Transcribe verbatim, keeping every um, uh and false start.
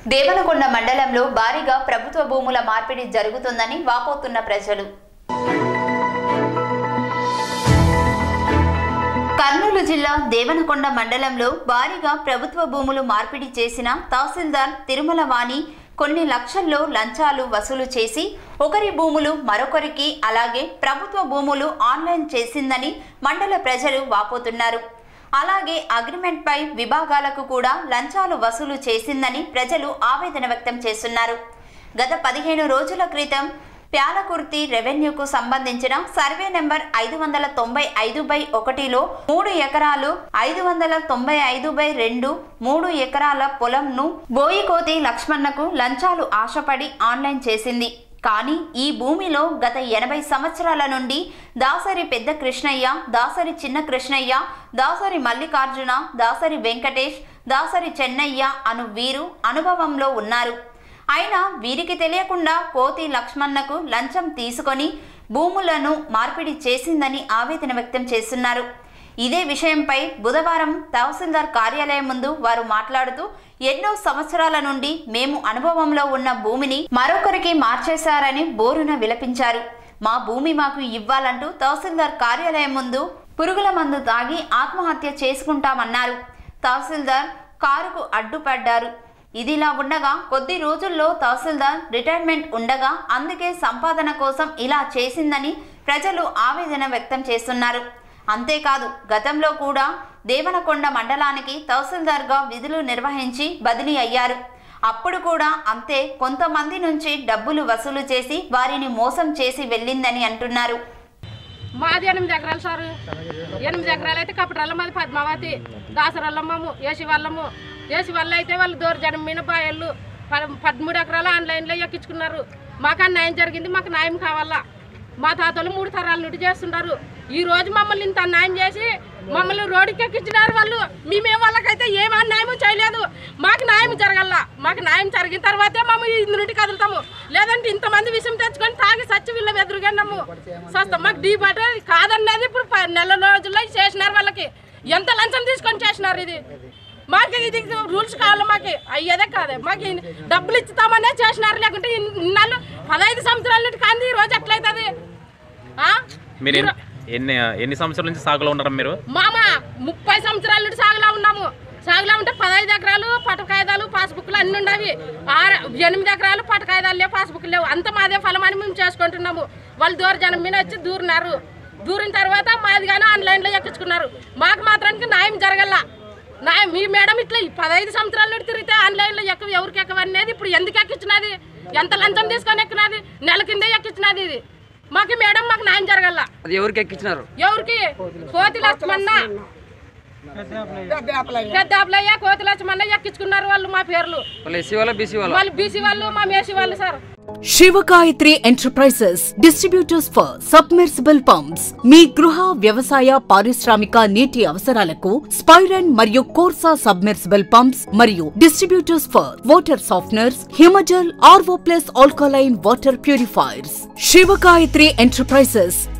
దేవనకొండ మండలంలో భారీగా ప్రభుత్వ భూముల మార్పిడి జరుగుతుందని వాపోతున్న ప్రజలు. కర్నూలు జిల్లా దేవనకొండ మండలంలో భారీగా ప్రభుత్వ భూములు మార్పిడి చేసిన తహసీల్దార్ తిరుమల వాణి కొన్ని లక్షల్లో లంచాలు వసూలు చేసి ఒకరి భూములు మరొకరికి అలాగే ప్రభుత్వ భూములు ఆన్లైన్ చేసిందని మండల ప్రజలు వాపోతున్నారు. అలాగే అగ్రిమెంట్ పై విభాగాలకు కూడా లంచాలు వసూలు చేసిందని ప్రజలు ఆవేదన వ్యక్తం చేస్తున్నారు. గత పదిహేను రోజుల క్రితం ప్యాలకుర్తి రెవెన్యూకు సంబంధించిన సర్వే నెంబర్ ఐదు వందల తొంభై ఐదు బై ఒకటిలో మూడు ఎకరాలు ఐదు వందల తొంభై ఐదు బై రెండు మూడు ఎకరాల పొలంను బోయికోతి లక్ష్మణకు లంచాలు ఆశపడి ఆన్లైన్ చేసింది. కానీ ఈ భూమిలో గత ఎనభై సంవత్సరాల నుండి దాసరి పెద్ద కృష్ణయ్య, దాసరి చిన్న కృష్ణయ్య, దాసరి మల్లికార్జున, దాసరి వెంకటేష్, దాసరి చెన్నయ్య అను వీరు అనుభవంలో ఉన్నారు. అయినా వీరికి తెలియకుండా కోతి లక్ష్మణకు లంచం తీసుకొని భూములను మార్పిడి చేసిందని ఆవేదన వ్యక్తం చేస్తున్నారు. ఇదే విషయంపై బుధవారం తహసీల్దార్ కార్యాలయం ముందు వారు మాట్లాడుతూ ఎన్నో సంవత్సరాల నుండి మేము అనుభవంలో ఉన్న భూమిని మరొకరికి మార్చేశారని బోరున విలపించారు. మా భూమి మాకు ఇవ్వాలంటూ తహసీల్దార్ కార్యాలయం ముందు పురుగుల మందు తాగి ఆత్మహత్య చేసుకుంటామన్నారు. తహసీల్దార్ కారుకు అడ్డుపడ్డారు. ఇదిలా ఉండగా కొద్ది రోజుల్లో తహసీల్దార్ రిటైర్మెంట్ ఉండగా అందుకే సంపాదన కోసం ఇలా చేసిందని ప్రజలు ఆవేదన వ్యక్తం చేస్తున్నారు. అంతేకాదు గతంలో కూడా దేవనకొండ మండలానికి తహసీల్దార్గా విధులు నిర్వహించి బదిలీ అయ్యారు. అప్పుడు కూడా అంతే కొంతమంది నుంచి డబ్బులు వసూలు చేసి వారిని మోసం చేసి వెళ్ళిందని అంటున్నారు. మాది ఎనిమిది ఎకరాలు సార్. ఎనిమిది ఎకరాలు అయితే కపటరాళ్ళ మాది పద్మావతి, దాసరల్లమ్మము, ఏసి వాళ్ళము. ఏసి వాళ్ళు అయితే వాళ్ళు దూర జనం మీద బాయళ్ళు పదమూడు ఎకరాలు ఆన్లైన్లో ఎక్కించుకున్నారు. మాకు న్యాయం జరిగింది, మాకు న్యాయం కావాలా. మా తాతలు మూడు తరాల నుండి చేస్తున్నారు. ఈ రోజు మమ్మల్ని ఇంత అన్యాయం చేసి మమ్మల్ని రోడ్డుకి ఎక్కించినారు వాళ్ళు. మేమే వాళ్ళకైతే ఏం అన్యాయం చేయలేదు. మాకు న్యాయం జరగల. మాకు న్యాయం జరిగిన తర్వాతే మమ్మల్ని ఇందు నుండి కదులుతాము. లేదంటే ఇంతమంది విషయం తెచ్చుకొని తాగి సచ్చి వీళ్ళ ఎదురుగన్నాము చూస్తాం. మాకు డీ బట్ట కాదన్నది ఇప్పుడు నెల రోజుల్లో చేసినారు. వాళ్ళకి ఎంత లంచం తీసుకొని చేసినారు. ఇది మాకు ఇది రూల్స్ కావాలి. మాకు అయ్యేదే కాదే. మాకు డబ్బులు ఇస్తామనే చేసినారు. లేకుంటే ఇన్నాళ్ళు పదహైదు సంవత్సరాల నుండి కానీ ఈ రోజు ఎట్లయితుంది? ఎన్ని ఎన్ని సంవత్సరాల నుంచి సాగులో ఉన్నారు మీరు? మామ ముప్పై సంవత్సరాల నుండి సాగులో ఉన్నాము. సాగులో ఉంటే పదహైదు ఎకరాలు పట్టకాయిదాలు పాస్బుక్లు అన్నీ ఉండవి. ఆరు ఎనిమిది ఎకరాలు పట్టకాయిదాలు లేవు, పాస్బుక్లు లేవు. అంత మాదే ఫలం అని మేము చేసుకుంటున్నాము. వాళ్ళు దూర జనం మీద వచ్చి దూరినారు. దూరిన తర్వాత మాది కానీ ఆన్లైన్లో ఎక్కించుకున్నారు. మాకు మాత్రానికి న్యాయం జరగల. న్యాయం మీ మేడం ఇట్లా పదహైదు సంవత్సరాల నుండి తిరిగితే ఆన్లైన్లో ఎక్క ఎవరికి ఎక్కవనేది ఇప్పుడు ఎందుకు ఎక్కించినది? ఎంత లంచం తీసుకొని ఎక్కినది? నెల కిందే ఎక్కించినది. ఇది మాకు మేడం మాకు న్యాయం జరగల. అది ఎవరికి ఎక్కించినారు? ఎవరికి? కోతి లక్ష్మణ, పెద్ద అప్లయ్య, కోతి లక్ష్మణ ఎక్కించుకున్నారు వాళ్ళు మా పేర్లు. వాళ్ళు బీసీ వాళ్ళు, మా మేసీ వాళ్ళు sir. Sivagayathri enterprises distributors for submersible pumps మీ గృహ వ్యవసాయ పారిశ్రామిక నీటి అవసరాలకు స్పైరన్ మరియు కోర్సా సబ్మెర్సిబుల్ పంప్స్ మరియు distributors for water softeners, Himajal, RO plus alkaline water purifiers. Sivagayathri enterprises